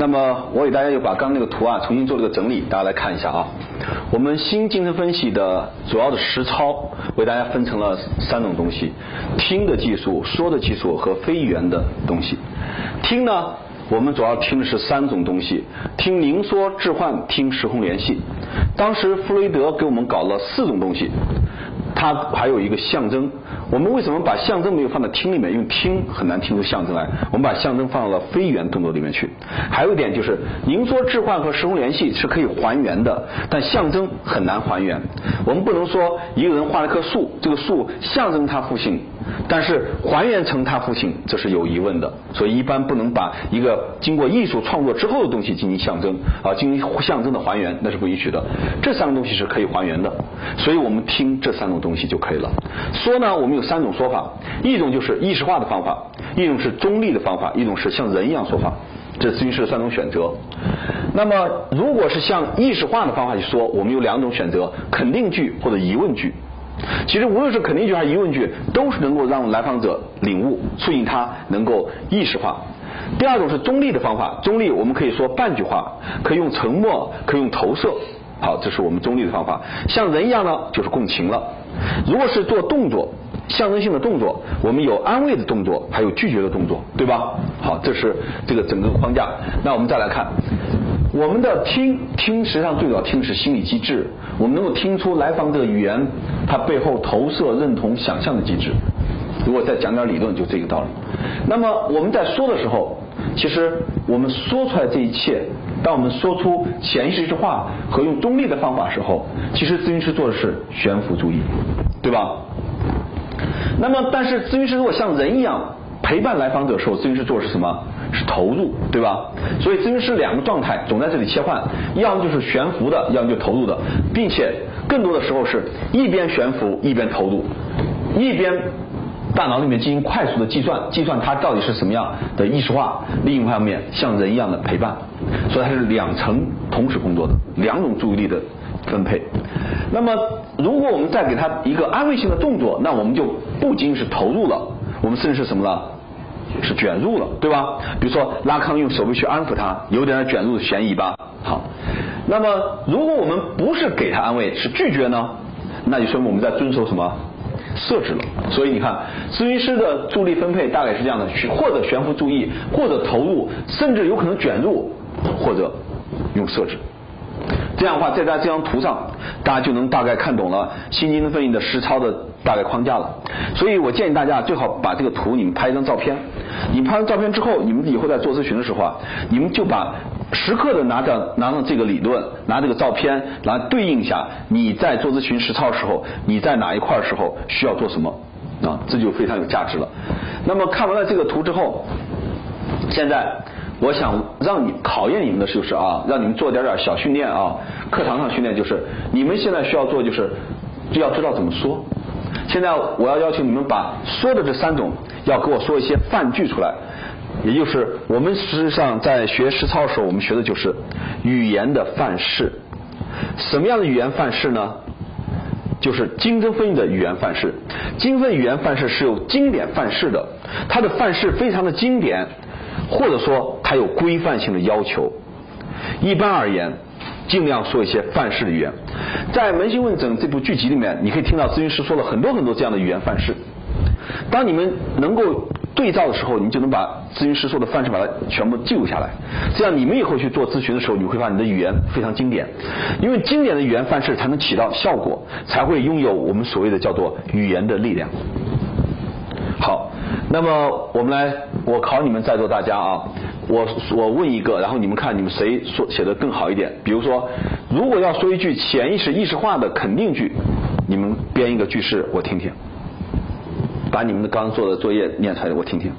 那么我给大家又把刚刚那个图啊重新做了个整理，大家来看一下啊。我们新精神分析的主要的实操为大家分成了3种东西：听的技术、说的技术和非语言的东西。听呢，我们主要听的是3种东西：听凝缩置换，听时空联系。当时弗洛伊德给我们搞了4种东西，它还有一个象征。我们为什么把象征没有放在听里面？因为听很难听出象征来，我们把象征放到了非语言动作里面去。还有一点就是凝缩置换和时空联系是可以还原的，但象征很难还原。我们不能说一个人画了棵树，这个树象征他父亲，但是还原成他父亲，这是有疑问的。所以一般不能把一个经过艺术创作之后的东西进行象征进行象征的还原，那是不允许的。这3个东西是可以还原的，所以我们听这3种东西就可以了。说呢，我们有3种说法，一种就是意识化的方法，一种是中立的方法，一种是像人一样说法。这是咨询师的3种选择。那么如果是像意识化的方法去说，我们有2种选择：肯定句或者疑问句。其实无论是肯定句还是疑问句，都是能够让来访者领悟，促进他能够意识化。第2种是中立的方法，中立我们可以说半句话，可以用沉默，可以用投射。好，这是我们中立的方法。像人一样呢，就是共情了。如果是做动作，象征性的动作，我们有安慰的动作，还有拒绝的动作，对吧？好，这是这个整个框架。那我们再来看我们的听，实际上最早听的是心理机制，我们能够听出来访者的语言它背后投射、认同、想象的机制。如果再讲点理论，就这个道理。那么我们在说的时候，其实我们说出来这一切，当我们说出潜意识之话和用中立的方法时候，其实咨询师做的是悬浮注意，对吧？那么但是咨询师如果像人一样陪伴来访者的时候，咨询师做的是什么？是投入，对吧？所以咨询师2个状态总在这里切换，要么就是悬浮的，要么就投入的，并且更多的时候是一边悬浮一边投入，一边大脑里面进行快速的计算它到底是什么样的意识化，另一方面像人一样的陪伴，所以它是2层同时工作的2种注意力的分配。那么如果我们再给他一个安慰性的动作，那我们就不仅仅是投入了，我们甚至是什么了？是卷入了，对吧？比如说拉康用手臂去安抚他，有点卷入的嫌疑吧。好，那么如果我们不是给他安慰，是拒绝呢，那就说明我们在遵守什么？设置了。所以你看，咨询师的注意力分配大概是这样的，或者悬浮注意，或者投入，甚至有可能卷入，或者用设置。这样的话，在这张图上，大家就能大概看懂了新精神分析的实操的大概框架了。所以我建议大家最好把这个图你们拍一张照片。你拍完照片之后，你们以后在做咨询的时候你们就把时刻的拿着这个理论，拿这个照片来对应一下你在做咨询实操的时候，你在哪一块的时候需要做什么这就非常有价值了。那么看完了这个图之后，现在我想让你考验你们的就是让你们做点小训练课堂上训练，就是你们现在需要做就是要知道怎么说。现在我要求你们把说的这3种要给我说一些范句出来，也就是我们实际上在学实操的时候，我们学的就是语言的范式。什么样的语言范式呢？就是精神分析的语言范式。精神语言范式是有经典范式的，它的范式非常的经典，或者说它有规范性的要求。一般而言，尽量说一些范式的语言。在《扪心问诊》这部剧集里面，你可以听到咨询师说了很多很多这样的语言范式。当你们能够对照的时候，你就能把咨询师说的范式把它全部记录下来。这样你们以后去做咨询的时候，你会发现你的语言非常经典，因为经典的语言范式才能起到效果，才会拥有我们所谓的叫做语言的力量。好，那么我考你们在座大家我问一个，然后你们看你们谁写得更好一点。比如说，如果要说一句潜意识意识化的肯定句，你们编一个句式我听听，把你们的刚刚做的作业念出来我听听。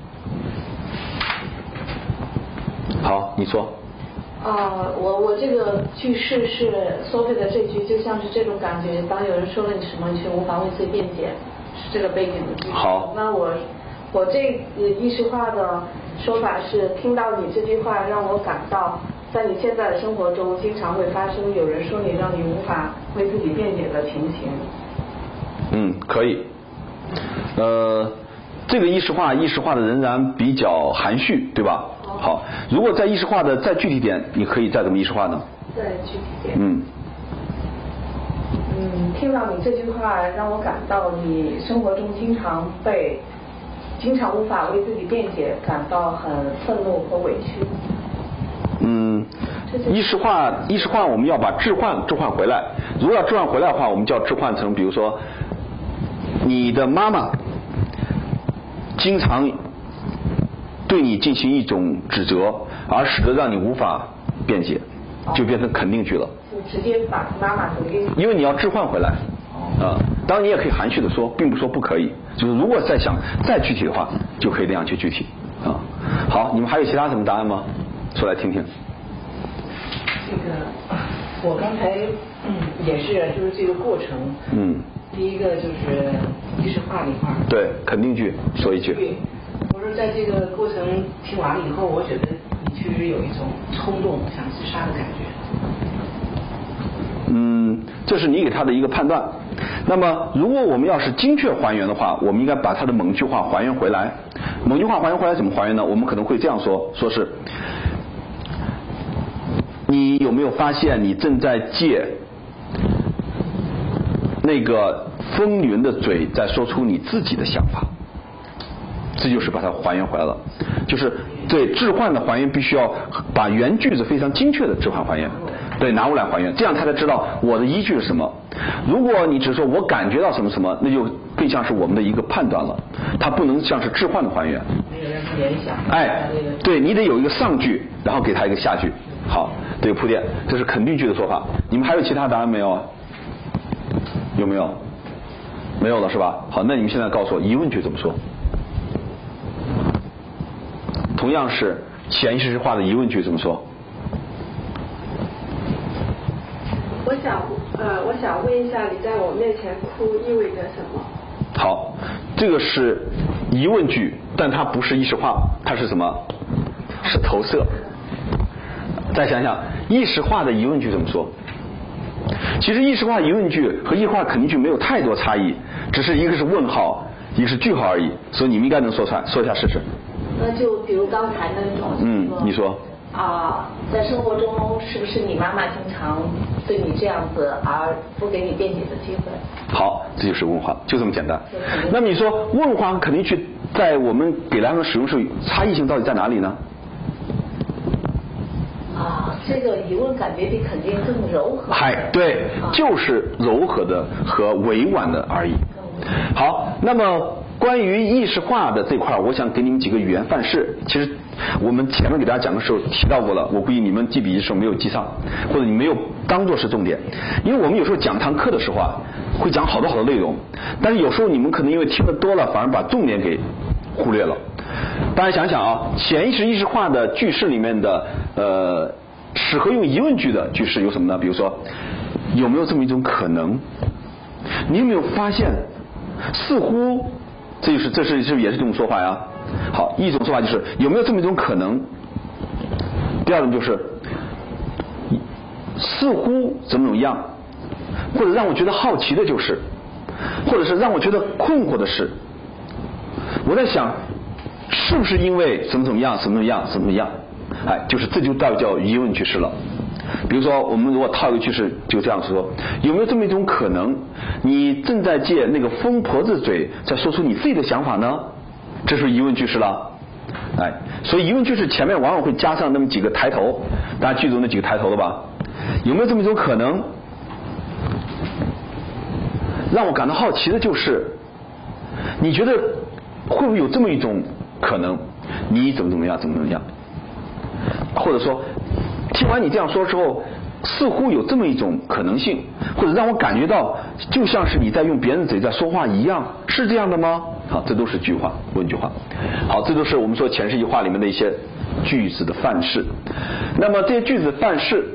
好，你说。 我这个句式是Sophie的这句，就像是这种感觉，当有人说了你什么，你却无法为此辩解，是这个背景的句式。 好。 那我这意识化的说法是，听到你这句话让我感到，在你现在的生活中经常会发生有人说你让你无法为自己辩解的情形。 可以。这个意识化的仍然比较含蓄，对吧？ 好，如果再意识化的再具体点，你可以再怎么意识化呢？ 再具体点。听到你这句话，让我感到你生活中经常无法为自己辩解，感到很愤怒和委屈。 意识化，我们要把置换回来。如果要置换回来的话，我们就要置换成，比如说，你的妈妈经常对你进行一种指责，而使得让你无法辩解，就变成肯定句了。 就直接把妈妈的意思。 因为你要置换回来。当然你也可以含蓄的说，并不说不可以，就是如果再具体的话，就可以那样去具体。好，你们还有其他什么答案吗？说来听听。 这个我刚才也是，就是这个过程。第一个就是意识化那块儿。 对，肯定句说一句。 对，我说在这个过程听完了以后，我觉得你确实有一种冲动想自杀的感觉。 这是你给他的一个判断。那么，如果我们要是精确还原的话，我们应该把他的某句话还原回来。某句话还原回来怎么还原呢？我们可能会这样说是：你有没有发现你正在借那个风云的嘴在说出你自己的想法？这就是把它还原回来了。就是对置换的还原，必须要把原句子非常精确的置换还原。对，拿过来还原，这样他才知道我的依据是什么。如果你只说我感觉到什么什么，那就更像是我们的一个判断了，它不能像是置换的还原。 没有让他联想。 对，你得有一个上句，然后给他一个下句。好，这个铺垫，这是肯定句的说法。你们还有其他答案没有？有没有？没有了是吧？好，那你们现在告诉我疑问句怎么说？同样是潜意识化的疑问句怎么说？ 我想问一下，你在我面前哭意味着什么？ 好，这个是疑问句，但它不是意识化，它是什么？是投射。再想想，意识化的疑问句怎么说？其实意识化疑问句和意识化肯定句没有太多差异，只是一个是问号，一个是句号而已，所以你们应该能说出来，说一下试试。 那就比如刚才那种， 你说。 在生活中是不是你妈妈经常对你这样子而不给你辩解的机会？ 好，这就是问话，就这么简单。那么你说问话和肯定句在我们给它们使用时差异性到底在哪里呢？ 这个疑问感觉比肯定更柔和。 对，就是柔和的和委婉的而已。好，那么关于意识化的这块，我想给你们几个语言范式。其实我们前面给大家讲的时候提到过了，我估计你们记笔记的时候没有记上，或者你没有当作是重点。因为我们有时候讲堂课的时候会讲好多内容，但是有时候你们可能因为听得多了，反而把重点给忽略了。大家想想潜意识意识化的句式里面的适合用疑问句的句式有什么呢？比如说，有没有这么一种可能？你有没有发现，似乎这是也是这种说法呀？好，一种说法就是有没有这么一种可能？第二种就是似乎怎么样，或者让我觉得好奇的就是，或者是让我觉得困惑的是，我在想，是不是因为怎么样？就是这就叫疑问句式了。比如说，我们如果套一个句式，就这样说：有没有这么一种可能，你正在借那个疯婆子嘴在说出你自己的想法呢？这是疑问句式了。所以疑问句式前面往往会加上那么几个抬头，大家记住那几个抬头了吧？有没有这么一种可能？让我感到好奇的就是，你觉得会不会有这么一种可能？你怎么样？或者说，听完你这样说之后，似乎有这么一种可能性，或者让我感觉到就像是你在用别人的嘴在说话一样，是这样的吗？好，这都是句话，问句话。好，这都是我们说潜意识化里面的一些句子的范式。那么这些句子范式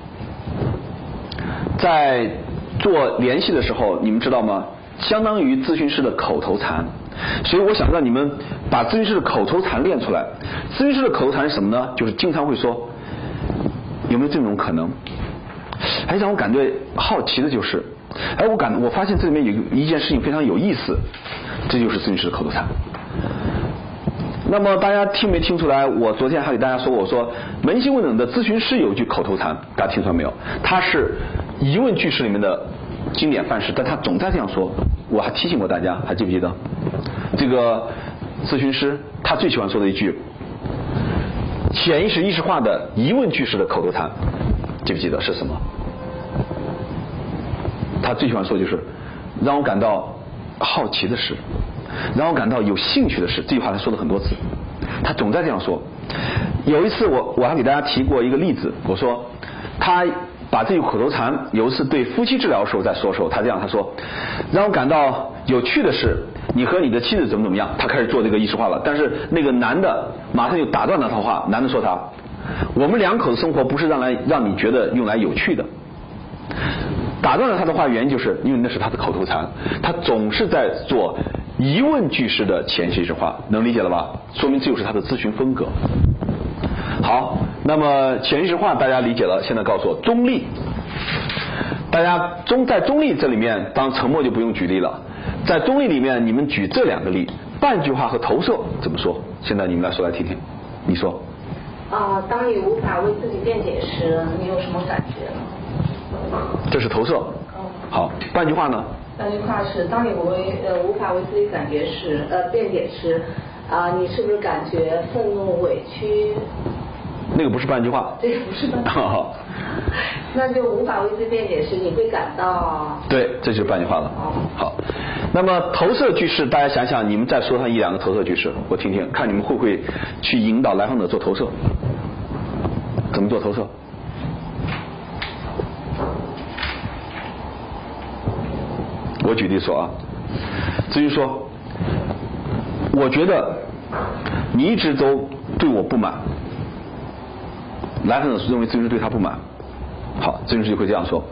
在做联系的时候，你们知道吗？相当于咨询师的口头禅。所以我想让你们把咨询师的口头禅练出来。咨询师的口头禅是什么呢？就是经常会说，有没有这种可能？让我感觉好奇的就是，我发现这里面有一件事情非常有意思，这就是咨询师的口头禅。 那么大家听没听出来？我昨天还给大家说过，我说扪心问诊的咨询师有一句口头禅，大家听出来没有？他是疑问句式里面的经典范式，但他总在这样说。我还提醒过大家，还记不记得？这个咨询师他最喜欢说的一句潜意识意识化的疑问句式的口头禅，记不记得是什么？他最喜欢说就是让我感到好奇的事，让我感到有兴趣的事。这句话他说了很多次，他总在这样说。有一次我还给大家提过一个例子，我说他把这句口头禅有一次对夫妻治疗的时候在说的时候，他说让我感到有趣的是你和你的妻子怎么样。他开始做这个意识化了，但是那个男的马上就打断了他话。男的说我们两口子生活不是让你觉得用来有趣的。打断了他的话，原因就是因为那是他的口头禅，他总是在做疑问句式的潜意识意识化，能理解了吧？说明这就是他的咨询风格。好，那么潜意识化大家理解了，现在告诉我中立。大家在中立这里面，当然沉默就不用举例了。在中立里面，你们举这两个例，半句话和投射怎么说？现在你们来说来听听，你说。 当你无法为自己辩解时，你有什么感觉？ 这是投射。好，半句话呢？ 半句话是当你无法为自己辩解时，你是不是感觉愤怒、委屈？ 那个不是半句话。 这个不是半句话。那就无法为自己辩解时，你会感到。对， 这就是半句话了。好，那么投射句式，大家想想，你们再说上一两个投射句式，我听听，看你们会不会去引导来访者做投射？怎么做投射？我举例说咨询说，我觉得你一直都对我不满。来访者认为咨询师对他不满。好，咨询师就会这样说：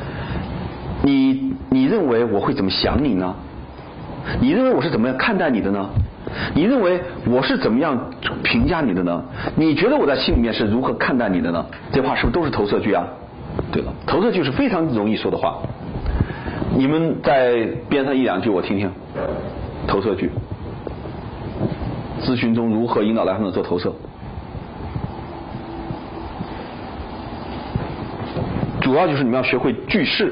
你认为我会怎么想你呢？你认为我是怎么样看待你的呢？你认为我是怎么样评价你的呢？你觉得我在心里面是如何看待你的呢？这话是不是都是投射句啊？对了，投射句是非常容易说的话。你们再编上一两句我听听。投射句，咨询中如何引导来访者做投射？主要就是你们要学会句式。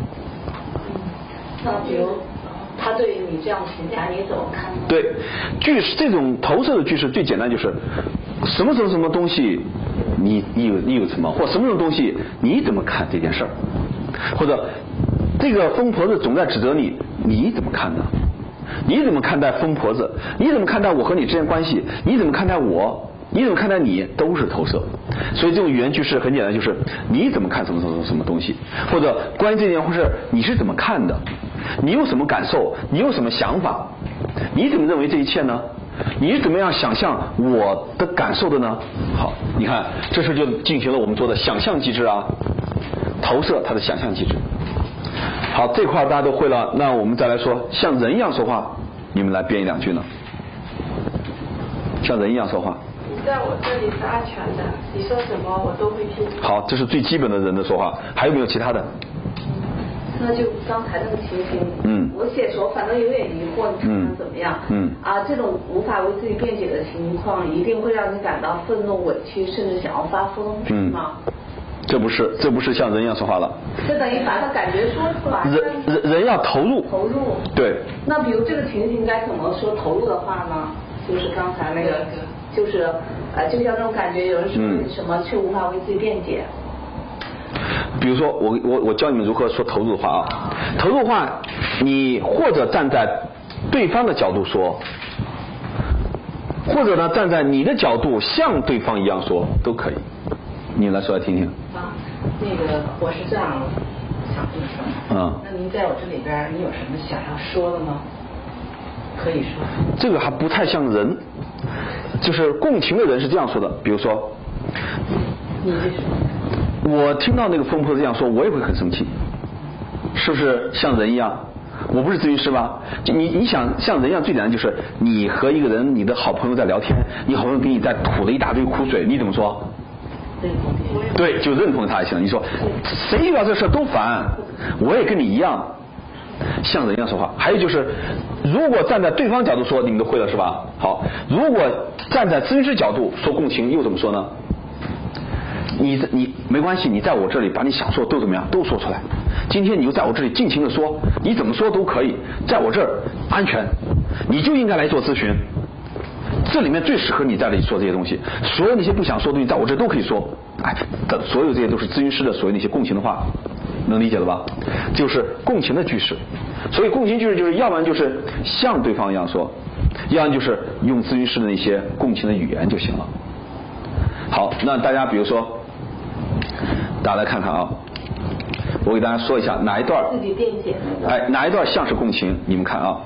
那比如他对你这样评价，你怎么看呢？ 对，句式这种投射的句式最简单就是什么东西你有什么，或什么东西你怎么看这件事儿，或者这个疯婆子总在指责你，你怎么看呢？你怎么看待疯婆子？你怎么看待我和你之间关系？你怎么看待我？你怎么看待你？都是投射。所以这种语言句式很简单，就是你怎么看什么东西，或者关于这件事你是怎么看的？你有什么感受？你有什么想法？你怎么认为这一切呢？你是怎么样想象我的感受的呢？好，你看这时就进行了我们说的想象机制啊，投射它的想象机制。好，这块大家都会了，那我们再来说像人一样说话，你们来编一两句呢。像人一样说话。 你在我这里是安全的，你说什么我都会听。 好，这是最基本的人的说话，还有没有其他的？ 那就刚才那个情形，我写时候反正有点疑惑，你看看怎么样？这种无法为自己辩解的情况，一定会让你感到愤怒、委屈，甚至想要发疯，是吗？ 这不是像人一样说话了。 这等于把他感觉说出来。 人要投入。 投入。对。那比如这个情形该怎么说投入的话呢？就是刚才那个，就是就像那种感觉，有人说你什么却无法为自己辩解。 比如说我教你们如何说投入的话啊。投入的话，你或者站在对方的角度说，或者呢站在你的角度像对方一样说，都可以。你来说来听听。 那个我是这样想这么说。那您在我这里边，你有什么想要说的吗？可以说。 这个还不太像人，就是共情的人是这样说的。比如说， 你这是。 我听到那个疯婆子这样说，我也会很生气，是不是像人一样？我不是咨询师吧？你想像人一样，最简单就是你和一个人，你的好朋友在聊天，你好朋友给你在吐了一大堆苦水，你怎么说？对，就认同他就行了。你说谁遇到这事都烦，我也跟你一样， 像人一样说话。还有就是，如果站在对方角度说，你们都会了是吧？好，如果站在咨询师角度说共情，又怎么说呢？你没关系，你在我这里把你想说都怎么样都说出来。今天你就在我这里尽情的说，你怎么说都可以，在我这儿安全，你就应该来做咨询。这里面最适合你在这里说这些东西，所有那些不想说的东西在我这都可以说。哎，所有这些都是咨询师的所谓那些共情的话，能理解了吧？就是共情的句式。所以共情句式就是要不然就是像对方一样说，要不然就是用咨询师的那些共情的语言就行了。好，那大家比如说，大家来看看啊，我给大家说一下哪一段自己辩解那个， 哎，哪一段像是共情？你们看啊，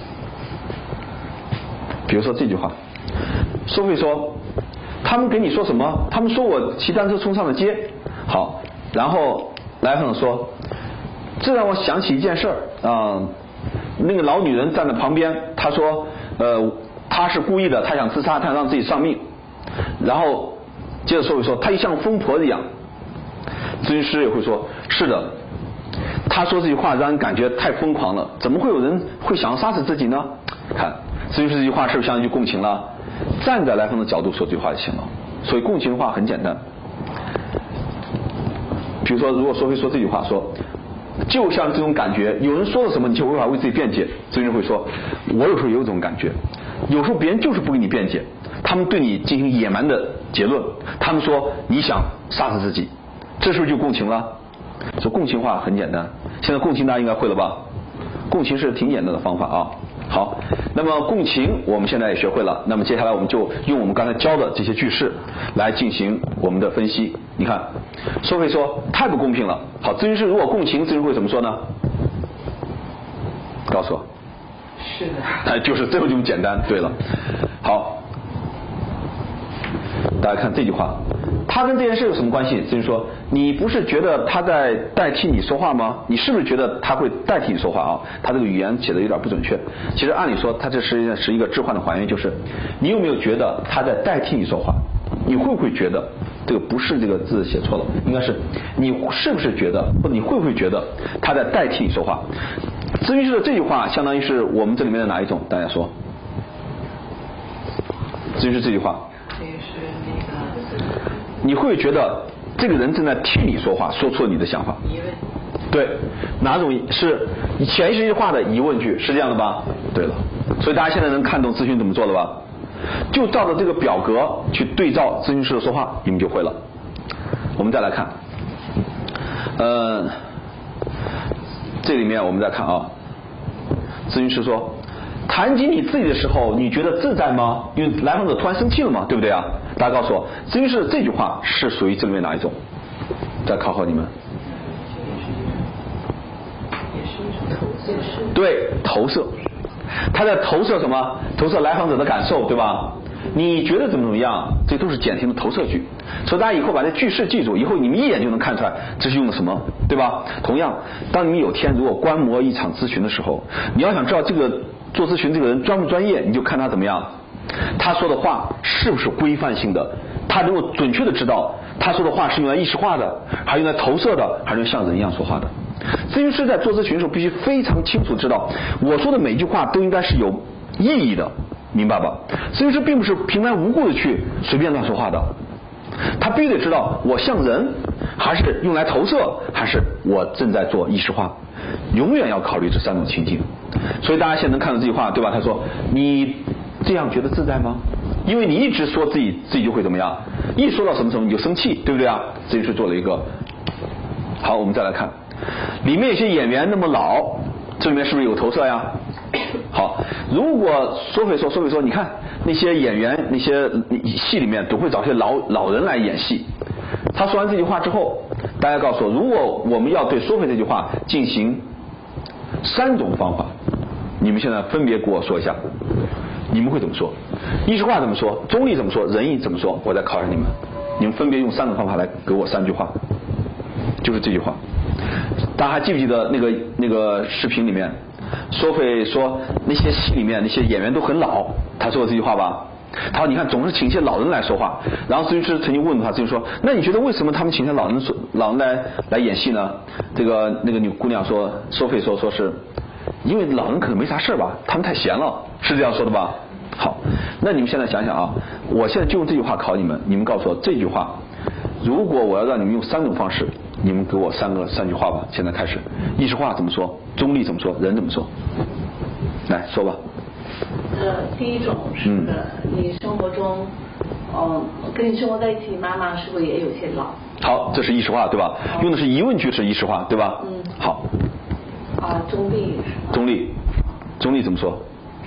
比如说这句话，收费说，他们给你说什么？他们说我骑单车冲上了街。好，然后来访者说，这让我想起一件事儿那个老女人站在旁边，她说她是故意的，她想自杀，她想让自己丧命。然后接着收费说，她像疯婆子一样。咨询师也会说，是的，他说这句话让人感觉太疯狂了，怎么会有人会想要杀死自己呢？看咨询师这句话是不是像一句共情了？站在来访的角度说这句话就行了。所以共情的话很简单，比如说如果说会说这句话，说就像这种感觉，有人说了什么你就无法为自己辩解。咨询师会说，我有时候也有这种感觉，有时候别人就是不给你辩解，他们对你进行野蛮的结论，他们说你想杀死自己，这是不是就共情了？所以共情话很简单，现在共情大家应该会了吧？共情是挺简单的方法啊。好，那么共情我们现在也学会了，那么接下来我们就用我们刚才教的这些句式来进行我们的分析。你看，收费说太不公平了。好，咨询师如果共情，咨询会怎么说呢？告诉我。 是的。 就是这么简单。对了，好，大家看这句话，他跟这件事有什么关系？咨询说，你不是觉得他在代替你说话吗？你是不是觉得他会代替你说话啊？他这个语言写的有点不准确。其实按理说，他这实际上是一个置换的还原，就是你有没有觉得他在代替你说话？你会不会觉得这个不是这个字写错了，应该是你是不是觉得，或者你会不会觉得他在代替你说话？咨询师的这句话相当于是我们这里面的哪一种？大家说，咨询师这句话。你会觉得这个人正在替你说话，说出了你的想法。疑问。对，哪种是潜意识化的疑问句？是这样的吧？对了，所以大家现在能看懂咨询怎么做了吧？就照着这个表格去对照咨询师的说话，你们就会了。我们再来看，这里面我们再看啊，咨询师说，谈及你自己的时候，你觉得自在吗？因为来访者突然生气了嘛，对不对啊？大家告诉我，咨询师的这句话是属于这里面哪一种？再考考你们。对，投射。他在投射什么？投射来访者的感受，对吧？你觉得怎么样？这都是简型的投射句。所以大家以后把这句式记住，以后你们一眼就能看出来这是用的什么，对吧？同样，当你们有天如果观摩一场咨询的时候，你要想知道这个做咨询这个人专不专业，你就看他怎么样，他说的话是不是规范性的，他能够准确的知道他说的话是用来意识化的，还是用来投射的，还是用像人一样说话的。咨询师在做咨询的时候必须非常清楚知道，我说的每句话都应该是有意义的，明白吧？咨询师并不是平白无故的去随便乱说话的，他必须得知道我像人，还是用来投射，还是我正在做意识化，永远要考虑这三种情境。所以大家现在能看到这句话，对吧？他说，你这样觉得自在吗？因为你一直说自己就会怎么样，一说到什么时候你就生气，对不对啊？咨询师做了一个。好，我们再来看里面有些演员那么老，这里面是不是有投射呀？好，如果收费说，你看那些演员，那些戏里面都会找些老人来演戏。他说完这句话之后，大家告诉我，如果我们要对收费这句话进行3种方法，你们现在分别给我说一下，你们会怎么说？意识化怎么说？中立怎么说？仁义怎么说？我再考验你们，你们分别用3种方法来给我3句话，就是这句话。大家还记不记得那个视频里面，收费说那些戏里面那些演员都很老，他说过这句话吧？他说你看总是请一些老人来说话，然后咨询师曾经问他，咨询说，那你觉得为什么他们请些老人来演戏呢？那个女姑娘说，收费说是因为老人可能没啥事吧，他们太闲了，是这样说的吧？好，那你们现在想想啊，我现在就用这句话考你们，你们告诉我这句话，如果我要让你们用3种方式，你们给我3句话吧。现在开始，意识化怎么说？中立怎么说？人怎么说？来说吧。 第一种是你生活中，跟你生活在一起，妈妈是不是也有些老？ 好，这是意识化，对吧？用的是疑问句式意识化，对吧？好。 中立是吧？ 中立怎么说？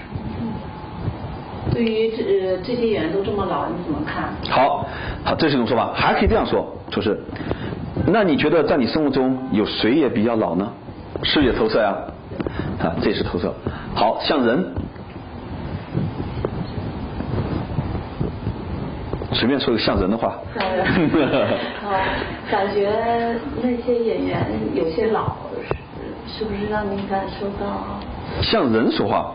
对于这些演员都这么老，你怎么看？ 好，这是一种说法，还可以这样说，就是，那你觉得在你生活中有谁也比较老呢？是不是也投射呀？这是投射。好，像人，随便说个像人的话。 感觉那些演员有些老，是不是让你感受到？ 像人说话。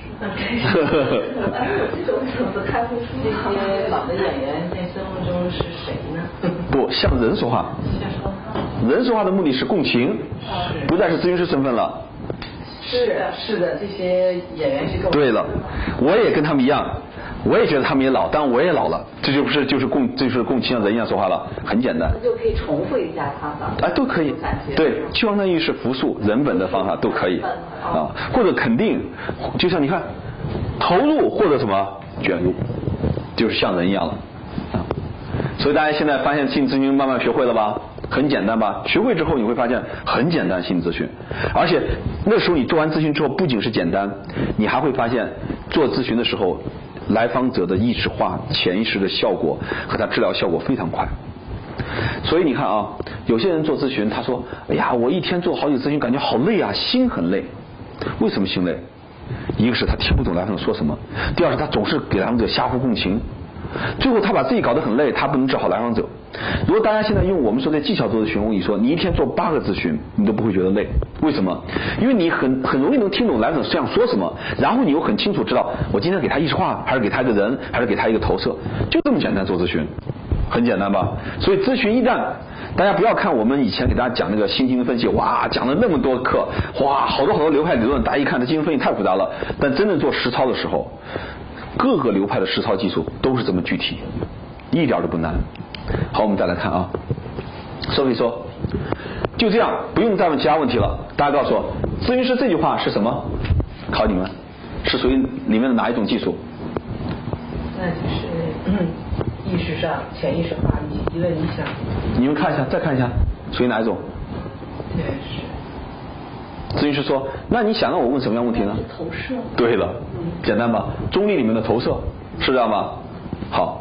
这种怎么看不出这些老的演员在生活中是谁呢？ 不像人说话，人说话的目的是共情，不再是咨询师身份了。 是的，这些演员是共情。 对了，我也跟他们一样，我也觉得他们也老，但我也老了，这就是共情，像人一样说话了，很简单。 就可以重复一下他的。 都可以。对，就相当于是复述人本的方法都可以或者肯定，就像你看，投入或者什么卷入，就是像人一样了所以大家现在发现心理咨询慢慢学会了吧？很简单吧？学会之后你会发现很简单心理咨询，而且那时候你做完咨询之后，不仅是简单，你还会发现做咨询的时候，来访者的意识化、潜意识的效果和他治疗效果非常快。所以你看啊，有些人做咨询，他说：“哎呀，我一天做好几咨询，感觉好累啊，心很累。”为什么心累？一个是他听不懂来访者说什么，第二是他总是给来访者瞎呼共情，最后他把自己搞得很累，他不能治好来访者。如果大家现在用我们说的技巧做咨询，我跟你说，你一天做8个咨询，你都不会觉得累。为什么？因为你很容易能听懂来访者想说什么，然后你又很清楚知道我今天给他意识化，还是给他一个人，还是给他一个投射，就这么简单做咨询，很简单吧？所以咨询一旦大家不要看我们以前给大家讲那个新精神分析，哇，讲了那么多课，哇，好多流派理论，大家一看这精神分析太复杂了。但真正做实操的时候，各个流派的实操技术都是这么具体，一点都不难。好，我们再来看啊。所以说，就这样，不用再问其他问题了。大家告诉我，咨询师这句话是什么？考你们，是属于里面的哪一种技术？ 那就是意识上、潜意识化以及疑问影响。 你们看一下，再看一下，属于哪一种？ 对，是。 咨询师说：“那你想让我问什么样的问题呢？” 投射。 对了，简单吧？中立里面的投射，是这样吧？好。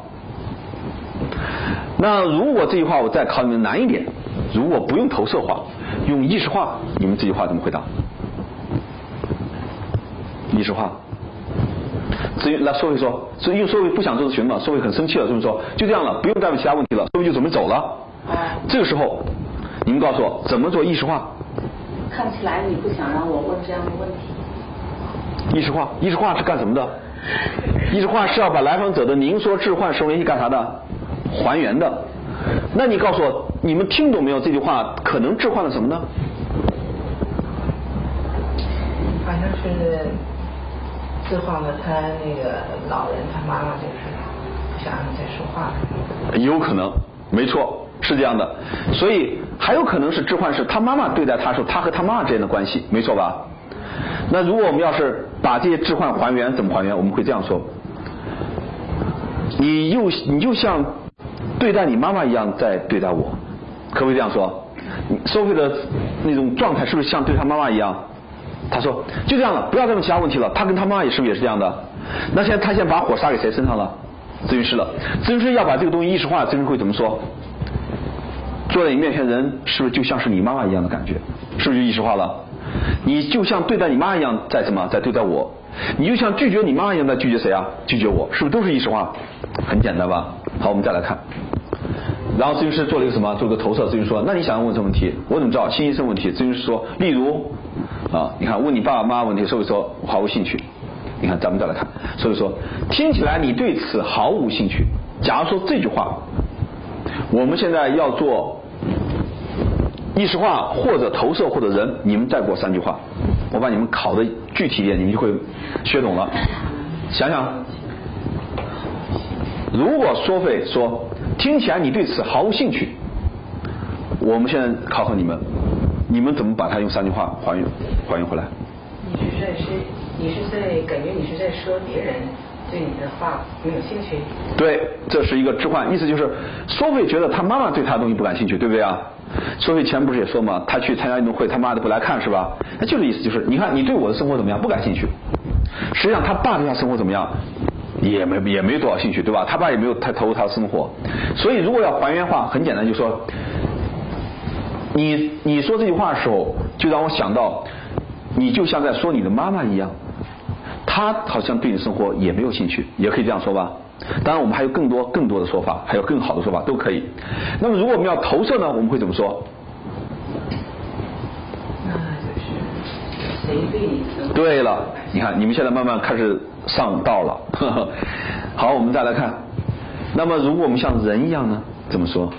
那如果这句话我再考你们难一点，如果不用投射化，用意识化，你们这句话怎么回答？意识化。咨询来收费说，所以因为收费不想做咨询嘛，收费很生气了，是不是说就这样了，不用再问其他问题了，收费就准备走了。这个时候，你们告诉我怎么做意识化？ 看起来你不想让我问这样的问题。 意识化，意识化是干什么的？意识化是要把来访者的凝缩、置换、收联系干啥的？还原的。那你告诉我，你们听懂没有？这句话可能置换了什么呢？ 好像是置换了他那个老人，他妈妈就是不想让他再说话了。 有可能，没错，是这样的。所以还有可能是置换是他妈妈对待他说他和他妈妈之间的关系，没错吧？那如果我们要是把这些置换还原，怎么还原？我们会这样说：你就像对待你妈妈一样在对待我，可不可以这样说？收费的那种状态是不是像对他妈妈一样？他说就这样了，不要再问其他问题了。他跟他妈也是不是也是这样的？那现在他先把火撒给谁身上了？咨询师了。咨询师要把这个东西意识化，咨询会怎么说？坐在你面前的人是不是就像是你妈妈一样的感觉？是不是就意识化了？你就像对待你妈一样在什么？在对待我。你就像拒绝你妈一样在拒绝谁啊？拒绝我，是不是都是意识化？很简单吧？好，我们再来看。然后咨询师做了一个什么？做了个投射。咨询师说：“那你想要问什么问题？我怎么知道？新医生问题。”咨询师说：“例如你看问你爸爸妈妈问题，所以说毫无兴趣。你看咱们再来看，所以说听起来你对此毫无兴趣。假如说这句话，我们现在要做意识化或者投射或者人，你们再给我3句话， 我把你们考的具体一点，你们就会学懂了。想想，如果说费说听起来你对此毫无兴趣，我们现在考考你们，你们怎么把它用3句话还原回来？ 你是在感觉你是在说别人对你的话没有兴趣？ 对，这是一个置换，意思就是说费觉得他妈妈对他的东西不感兴趣，对不对啊？说费前不是也说嘛，他去参加运动会，他妈都不来看是吧？那就是意思就是，你看你对我的生活怎么样？不感兴趣。实际上他爸对他生活怎么样？也没多少兴趣，对吧？他爸也没有太投入他的生活。所以如果要还原话，很简单，就说你说这句话的时候，就让我想到你就像在说你的妈妈一样，她好像对你生活也没有兴趣，也可以这样说吧。当然我们还有更多的说法，还有更好的说法都可以。那么如果我们要投射呢，我们会怎么说？ 那就是谁对你？ 对了，你看你们现在慢慢开始上道了。好，我们再来看，那么如果我们像人一样呢，怎么说？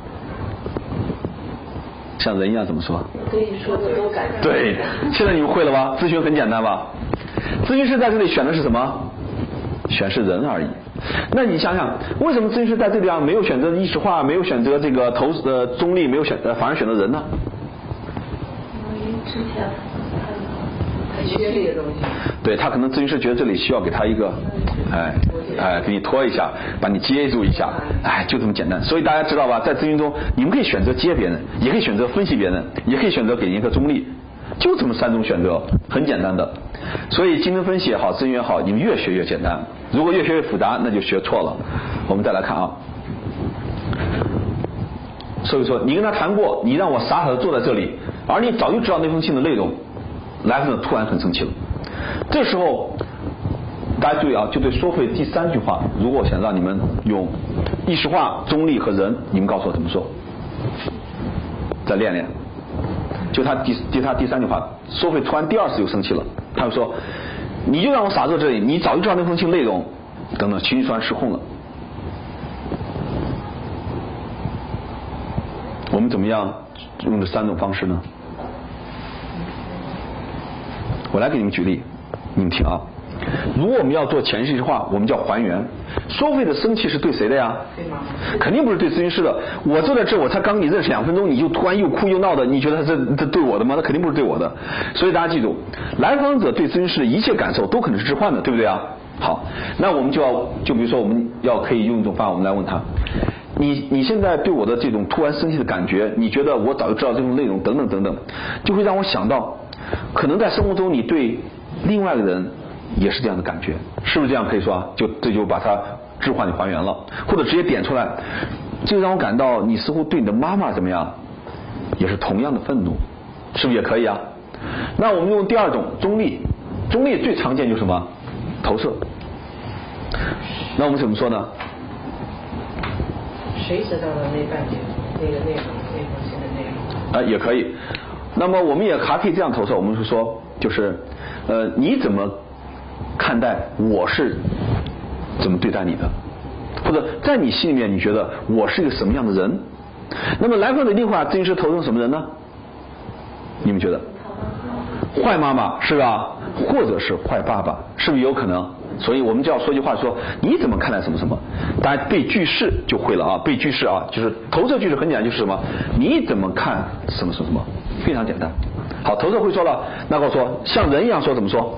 像人一样怎么说？ 可以说的都感。 对，现在你们会了吧？咨询很简单吧？咨询师在这里选的是什么？选是人而已。那你想想，为什么咨询师在这里啊没有选择意识化，没有选择这个中立，没有反而选择人呢？ 因为之前很缺这个东西。 对，他可能咨询师觉得这里需要给他一个，给你拖一下，把你接住一下，就这么简单。所以大家知道吧，在咨询中，你们可以选择接别人，也可以选择分析别人，也可以选择给人一个中立，就这么3种选择，很简单的。所以精神分析也好，咨询也好，你们越学越简单。如果越学越复杂，那就学错了。我们再来看啊，所以说你跟他谈过，你让我傻傻的坐在这里，而你早就知道那封信的内容，来访者突然很生气了。这时候大家注意啊，就对说回第3句话，如果我想让你们用意识化、中立和人，你们告诉我怎么说？再练练。就他第3句话，说回突然第2次又生气了，他就说你就让我傻坐这里，你早就知道那封信内容，等等，情绪突然失控了。我们怎么样用这3种方式呢？我来给你们举例，你们听啊。如果我们要做潜意识化，我们叫还原。说费的生气是对谁的呀？肯定不是对咨询师的。我坐在这，我才刚跟你认识2分钟，你就突然又哭又闹的，你觉得这对我的吗？那肯定不是对我的。所以大家记住，来访者对咨询师的一切感受都可能是置换的，对不对啊？好，那我们就比如说我们可以用一种方法，我们来问他，你现在对我的这种突然生气的感觉，你觉得我早就知道这种内容等等等等，就会让我想到，可能在生活中你对另外一个人也是这样的感觉，是不是这样可以说啊？这就把它置换还原了，或者直接点出来，这让我感到你似乎对你的妈妈怎么样，也是同样的愤怒，是不是也可以啊？那我们用第2种中立，中立最常见就是什么？投射。那我们怎么说呢？ 谁知道的那半截那个内容那封信的内容？ 也可以。那么我们也还可以这样投射，我们是说就是你怎么看待我是怎么对待你的，或者在你心里面你觉得我是一个什么样的人？那么来访者一定会把咨询师投成什么人呢？你们觉得？坏妈妈是吧？或者是坏爸爸，是不是有可能？所以我们就要说句话，说你怎么看待什么什么？大家背句式就会了啊，背句式啊，就是投射句式很简单，就是什么？你怎么看什么什么什么？非常简单。好，投射会说了，那跟我说像人一样说怎么说？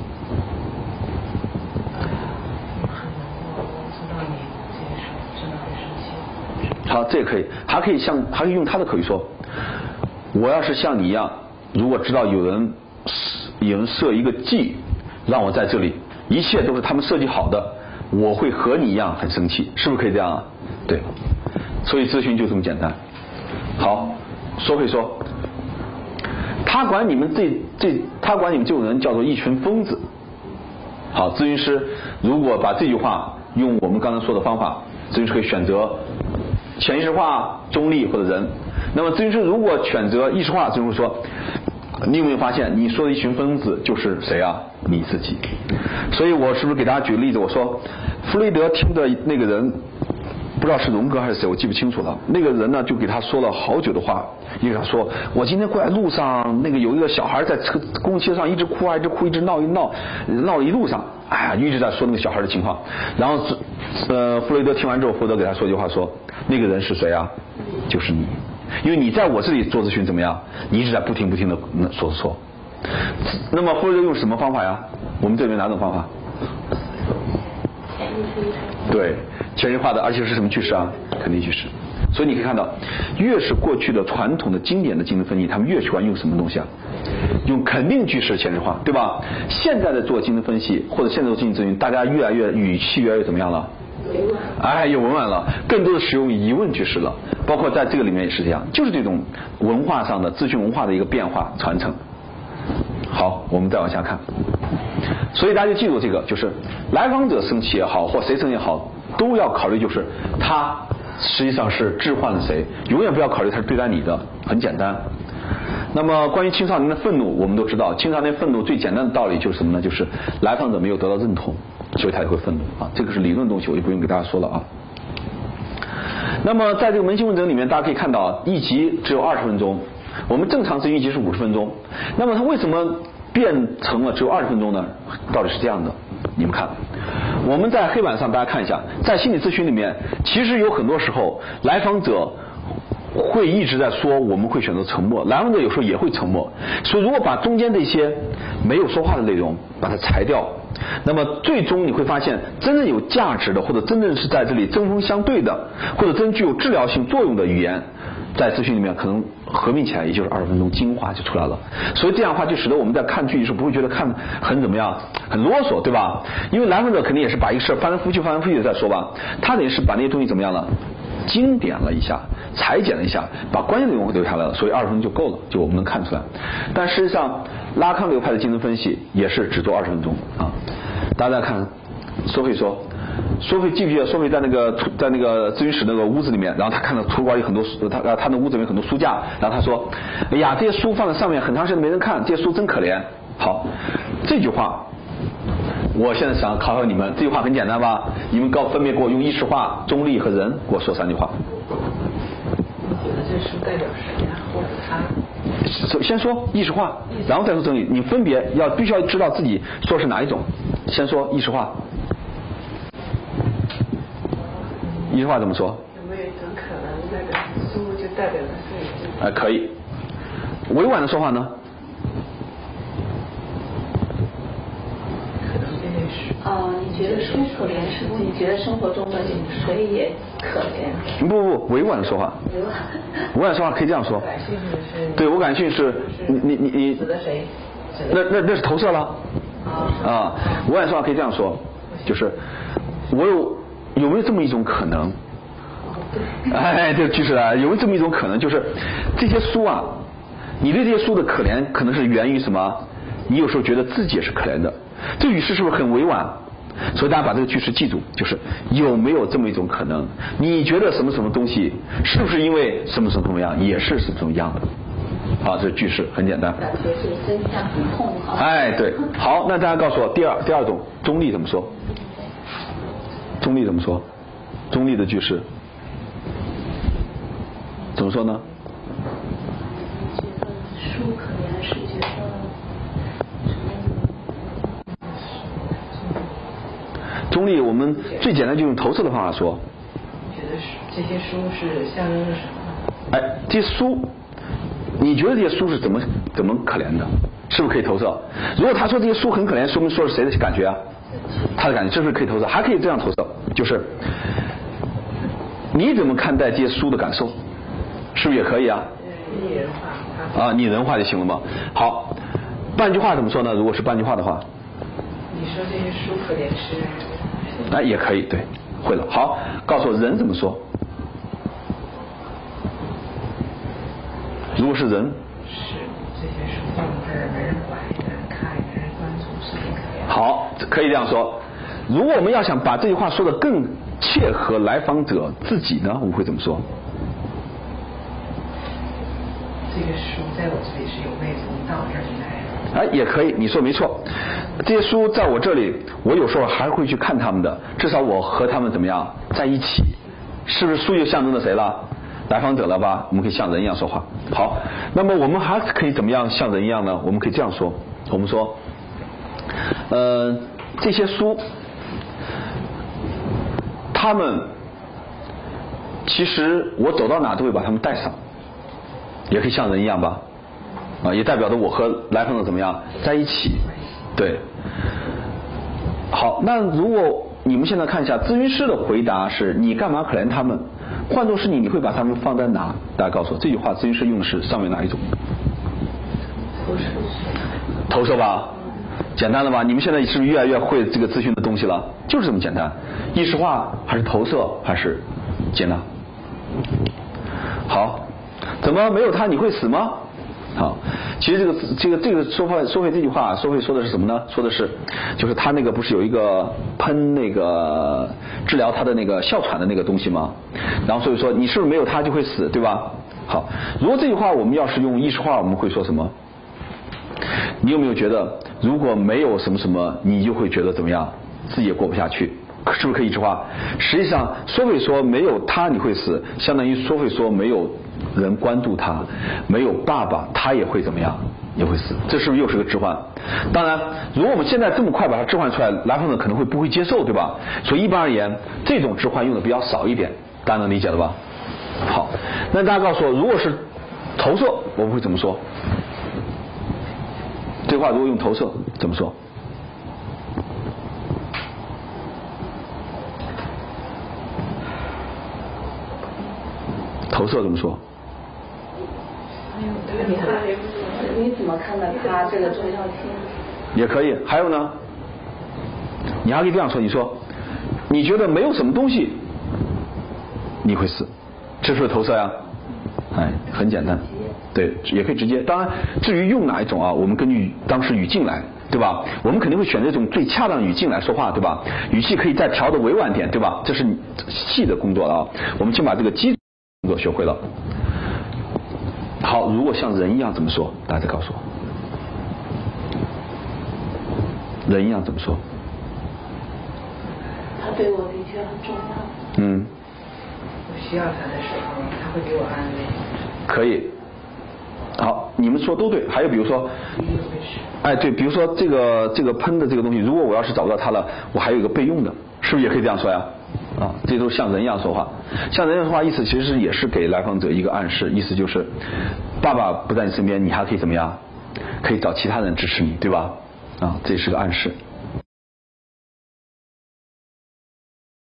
好，这也可以，还可以用他的口语说，我要是像你一样，如果知道有人设一个计让我在这里，一切都是他们设计好的，我会和你一样很生气，是不是可以这样啊？对，所以咨询就这么简单。好，说会说，他管你们这种人叫做一群疯子。好，咨询师如果把这句话用我们刚才说的方法，咨询师可以选择潜意识化、中立或者人。那么咨询师如果选择意识化，咨询师说，你有没有发现你说的一群疯子就是谁啊？你自己。所以我是不是给大家举个例子？我说弗洛伊德听的那个人不知道是荣格还是谁，我记不清楚了。那个人呢就给他说了好久的话，一直说我今天过来路上，那个有一个小孩在公共汽车上一直哭啊，一直哭，一直闹了一路上，哎呀，一直在说那个小孩的情况。然后弗洛伊德听完之后，弗洛伊德给他说一句话，说那个人是谁啊？就是你，因为你在我这里做咨询怎么样？你一直在不停的说错。那么弗洛伊德用什么方法呀？我们这里面哪种方法？对，潜移默化的，而且是什么句式啊？肯定句式。所以你可以看到，越是过去的传统的经典的精神分析，他们越喜欢用什么东西啊？用肯定句式潜移默化，对吧？现在的做精神分析或者现在做精神咨询，大家越来越语气越来越怎么样了？哎，有文案了，更多的使用疑问句式了，包括在这个里面也是这样，就是这种文化上的咨询文化的一个变化传承。好，我们再往下看。所以大家就记住这个，就是来访者生气也好，或谁生气也好，都要考虑就是他实际上是置换了谁，永远不要考虑他是对待你的，很简单。那么关于青少年的愤怒，我们都知道，青少年愤怒最简单的道理就是什么呢？就是来访者没有得到认同，所以他也会愤怒啊。这个是理论东西，我就不用给大家说了啊。那么在这个扪心问诊里面，大家可以看到一集只有20分钟，我们正常咨询一集是50分钟。那么它为什么变成了只有20分钟呢？道理是这样的，你们看，我们在黑板上大家看一下，在心理咨询里面，其实有很多时候来访者会一直在说我们会选择沉默，来访者有时候也会沉默，所以如果把中间这些没有说话的内容把它裁掉，那么最终你会发现真正有价值的，或者真正是在这里针锋相对的，或者真具有治疗性作用的语言，在咨询里面可能合并起来也就是20分钟精华就出来了。所以这样的话就使得我们在看剧的时候不会觉得看很怎么样，很啰嗦，对吧？因为来访者肯定也是把一个事翻来覆去的在说吧，他等于是把那些东西怎么样了，精简了一下，裁剪了一下，把关键内容留下来了，所以20分钟就够了，就我们能看出来。但事实上拉康流派的精神分析也是只做20分钟啊。大家看索菲说，索菲记不记得索菲在那个咨询室那个屋子里面，然后他看到图书馆有很多他那屋子里面很多书架，然后他说，哎呀，这些书放在上面很长时间没人看，这些书真可怜。好，这句话我现在想考考你们，这句话很简单吧？你们分别给我用意识化、中立和人给我说3句话。 你觉得这书代表谁呀？或者他？ 先说意识化，然后再说中立。你分别必须要知道自己说是哪一种。先说意识化。意识化怎么说？ 有没有一种可能，那个书就代表的是你？ 可以。委婉的说话呢？ 你觉得书可怜，是你觉得生活中的谁也可怜？ 不，委婉的说话。委婉说话可以这样说。 感兴趣的是。 对，我感兴趣是你指的谁？ 那是投射了。啊，委婉说话可以这样说，就是我有没有这么一种可能？哎，这就是啊，有没有这么一种可能，就是这些书啊，你对这些书的可怜可能是源于什么？你有时候觉得自己也是可怜的。这语式是不是很委婉？所以大家把这个句式记住，就是有没有这么一种可能？你觉得什么什么东西是不是因为什么什么样也是什么什么样的？好，这句式很简单。 感觉是真相很痛哈。 哎，对，好，那大家告诉我第二种中立怎么说？中立怎么说？中立的句式怎么说呢？ 觉得书可怜是觉得。 中立我们最简单就用投射的方法说。 你觉得这些书是象征着什么？ 哎，这些书，你觉得这些书是怎么可怜的？是不是可以投射？如果他说这些书很可怜，说明说是谁的感觉啊？他的感觉，这是可以投射，还可以这样投射，就是你怎么看待这些书的感受？是不是也可以啊？ 拟人化。 啊，拟人化就行了嘛。好，半句话怎么说呢？如果是半句话的话， 你说这些书可怜是？ 哎，也可以，对，会了。好，告诉我人怎么说？如果是人， 是这些书放这儿没人管，没人看，没人关注，是很可怜。 好，可以这样说。如果我们要想把这句话说得更切合来访者自己呢，我们会怎么说？ 这个书在我这里是有内容，到这儿就来了。 哎，也可以，你说没错。这些书在我这里，我有时候还会去看他们的，至少我和他们怎么样在一起， 是不是书就象征着谁了？来访者了吧？我们可以像人一样说话。好，那么我们还可以怎么样像人一样呢？我们可以这样说，我们说，这些书，他们其实我走到哪都会把他们带上，也可以像人一样吧，也代表着我和来访者怎么样在一起，对。好，那如果你们现在看一下咨询师的回答是你干嘛可怜他们？换作是你会把他们放在哪？大家告诉我，这句话咨询师用的是上面哪一种？投射吧，简单了吧？你们现在是不是越来越会这个咨询的东西了？就是这么简单，意识化还是投射还是接纳？好，怎么没有他你会死吗？好，其实这个收费这句话，收费说的是什么呢？说的是，就是他那个不是有一个喷那个治疗他的那个哮喘的那个东西吗？然后所以说你是不是没有他就会死，对吧？好，如果这句话我们要是用意识化，我们会说什么？你有没有觉得如果没有什么什么，你就会觉得怎么样？自己也过不下去，是不是可以意识化？实际上，收费说没有他你会死，相当于收费说没有人关注他，没有爸爸他也会怎么样？也会死，这是不是又是个置换？当然，如果我们现在这么快把它置换出来，来访者可能不会接受，对吧？所以一般而言，这种置换用的比较少一点，大家能理解了吧？好，那大家告诉我，如果是投射，我们会怎么说？这话如果用投射怎么说？投射怎么说？ 你怎么看待他这个重要性？ 也可以。还有呢？你还可以这样说，你说你觉得没有什么东西你会死，这是不是投射呀？哎，很简单，对，也可以直接。当然，至于用哪一种啊，我们根据当时语境来，对吧？我们肯定会选择一种最恰当语境来说话，对吧？语气可以再调得委婉点，对吧？这是细的工作了啊。我们先把这个基础工作学会了。好，如果像人一样怎么说？大家再告诉我，人一样怎么说？ 他对我的确很重要。 我需要他的时候，他会给我安慰。 可以。好，你们说都对。还有比如说，哎，对，比如说这个喷的这个东西，如果我要是找不到它了，我还有一个备用的，是不是也可以这样说呀？啊，这都是像人一样说话。像人一样说话，意思其实也是给来访者一个暗示，意思就是爸爸不在你身边，你还可以怎么样？可以找其他人支持你，对吧？啊，这也是个暗示。